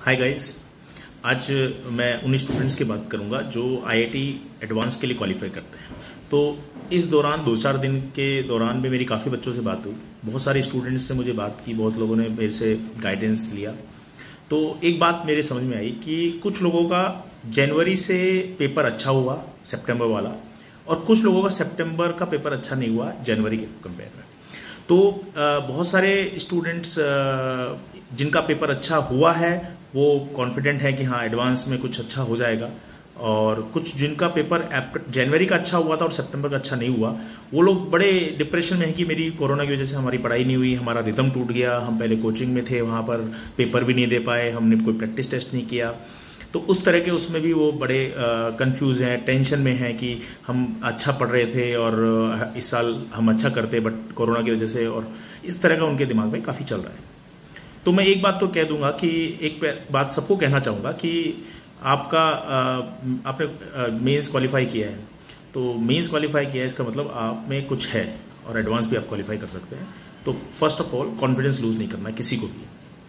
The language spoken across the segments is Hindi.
Hi guys. आज मैं उन स्टूडेंट्स की बात करूंगा जो आईआईटी एडवांस के लिए क्वालिफाई करते हैं। तो इस दौरान 2-4 दिन के दौरान में मेरी काफ़ी बच्चों से बात हुई। बहुत सारे स्टूडेंट्स ने मुझे बात की, बहुत लोगों ने मेरे से गाइडेंस लिया। तो एक बात मेरे समझ में आई कि कुछ लोगों का जनवरी से पेपर अच्छा हुआ, सितंबर वाला, और कुछ लोगों का सितंबर का पेपर अच्छा नहीं हुआ जनवरी के कंपेयर में। तो बहुत सारे स्टूडेंट्स जिनका पेपर अच्छा हुआ है वो कॉन्फिडेंट है कि हाँ एडवांस में कुछ अच्छा हो जाएगा, और कुछ जिनका पेपर जनवरी का अच्छा हुआ था और सितंबर का अच्छा नहीं हुआ, वो लोग बड़े डिप्रेशन में हैं कि मेरी कोरोना की वजह से हमारी पढ़ाई नहीं हुई, हमारा रिदम टूट गया, हम पहले कोचिंग में थे, वहाँ पर पेपर भी नहीं दे पाए, हमने कोई प्रैक्टिस टेस्ट नहीं किया। तो उस तरह के उसमें भी वो बड़े कंफ्यूज हैं, टेंशन में हैं कि हम अच्छा पढ़ रहे थे और इस साल हम अच्छा करते बट कोरोना की वजह से, और इस तरह का उनके दिमाग में काफ़ी चल रहा है। तो मैं एक बात तो कह दूंगा कि एक बात सबको कहना चाहूँगा कि आपने मेंस क्वालिफाई किया है, तो मेंस क्वालिफाई किया है इसका मतलब आप में कुछ है, और एडवांस भी आप क्वालिफाई कर सकते हैं। तो first of all confidence lose नहीं करना है किसी को भी।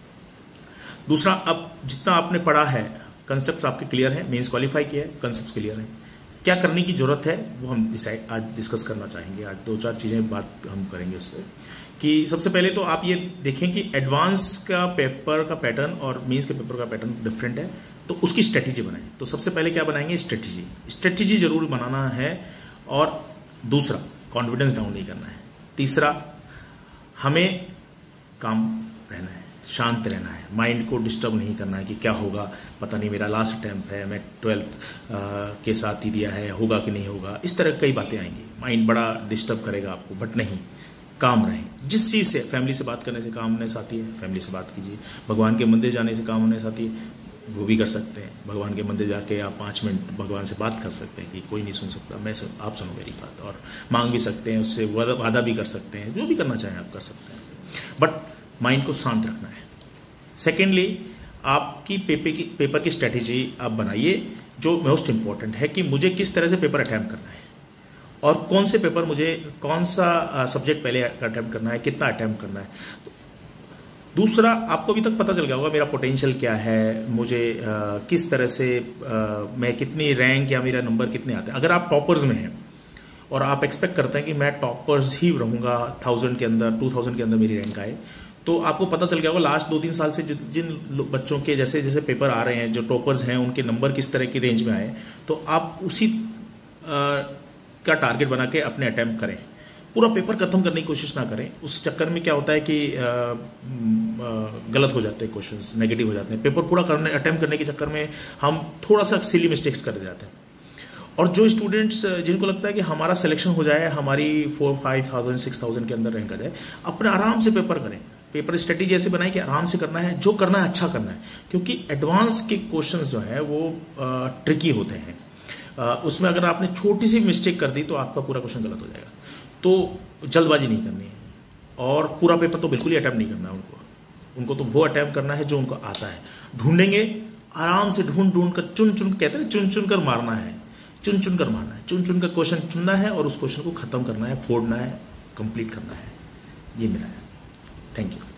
दूसरा, अब जितना आपने पढ़ा है, कंसेप्ट आपके क्लियर है, मेंस क्वालिफाई किया है, कंसेप्ट क्लियर है, क्या करने की जरूरत है वो हम आज डिस्कस करना चाहेंगे। आज 2-4 चीज़ें बात हम करेंगे उस पर। कि सबसे पहले तो आप ये देखें कि एडवांस का पेपर का पैटर्न और मेंस के पेपर का पैटर्न डिफरेंट है, तो उसकी स्ट्रेटेजी बनाएं। तो सबसे पहले क्या बनाएंगे? स्ट्रेटेजी जरूर बनाना है। और दूसरा, कॉन्फिडेंस डाउन नहीं करना है। तीसरा, हमें काम रहना है, शांत रहना है, माइंड को डिस्टर्ब नहीं करना है कि क्या होगा, पता नहीं, मेरा लास्ट अटैम्प्ट है, मैं 12th के साथ ही दिया है, होगा कि नहीं होगा, इस तरह कई बातें आएंगी, माइंड बड़ा डिस्टर्ब करेगा आपको। बट नहीं, काम रहें। जिस चीज़ से, फैमिली से बात करने से काम होने से आती है, फैमिली से बात कीजिए। भगवान के मंदिर जाने से काम होने से आती है, वो भी कर सकते हैं। भगवान के मंदिर जाके आप 5 मिनट भगवान से बात कर सकते हैं कि कोई नहीं सुन सकता, आप सुनो मेरी बात, और मांग भी सकते हैं उससे, वादा भी कर सकते हैं, जो भी करना चाहें आप कर सकते हैं। बट माइंड को शांत रखना है। सेकेंडली, आपकी पेपर की स्ट्रेटेजी आप बनाइए, जो मोस्ट इंपॉर्टेंट है कि मुझे किस तरह से पेपर अटैम्प्ट करना है, और कौन से पेपर मुझे, कौन सा सब्जेक्ट पहले अटैम्प्ट करना है, कितना अटैम्प्ट करना है। दूसरा, आपको अभी तक पता चल गया होगा मेरा पोटेंशियल क्या है, मुझे किस तरह से मैं कितनी रैंक या मेरा नंबर कितने आते हैं। अगर आप टॉपर्स में हैं और आप एक्सपेक्ट करते हैं कि मैं टॉपर्स ही रहूँगा, 1000 के अंदर, 2000 के अंदर मेरी रैंक आए, तो आपको पता चल गया होगा लास्ट 2-3 साल से जिन बच्चों के जैसे जैसे पेपर आ रहे हैं, जो टॉपर्स हैं, उनके नंबर किस तरह की रेंज में आए, तो आप उसी का टारगेट बना के अपने अटैम्प्ट करें। पूरा पेपर खत्म करने की कोशिश ना करें। उस चक्कर में क्या होता है कि गलत हो जाते हैं क्वेश्चंस, नेगेटिव हो जाते हैं। पेपर पूरा अटैम्प्ट करने के चक्कर में हम थोड़ा सा सिली मिस्टेक्स कर जाते हैं। और जो स्टूडेंट्स जिनको लगता है कि हमारा सिलेक्शन हो जाए, हमारी 4-5,000 6,000 के अंदर रैंक आ जाए, अपने आराम से पेपर करें। पेपर स्ट्रेटेजी ऐसे बनाए कि आराम से करना है, जो करना है अच्छा करना है, क्योंकि एडवांस के क्वेश्चंस जो है वो ट्रिकी होते हैं। उसमें अगर आपने छोटी सी मिस्टेक कर दी तो आपका पूरा क्वेश्चन गलत हो जाएगा। तो जल्दबाजी नहीं करनी है, और पूरा पेपर तो बिल्कुल ही अटैम्प्ट नहीं करना है उनको तो वो अटैम्प्ट करना है जो उनको आता है। ढूंढेंगे, आराम से ढूंढ कर, चुन कहते हैं, चुन कर मारना है, चुन कर मारना है, चुन कर क्वेश्चन चुनना है, और उस क्वेश्चन को खत्म करना है, फोड़ना है, कंप्लीट करना है। ये मेरा है। Thank you.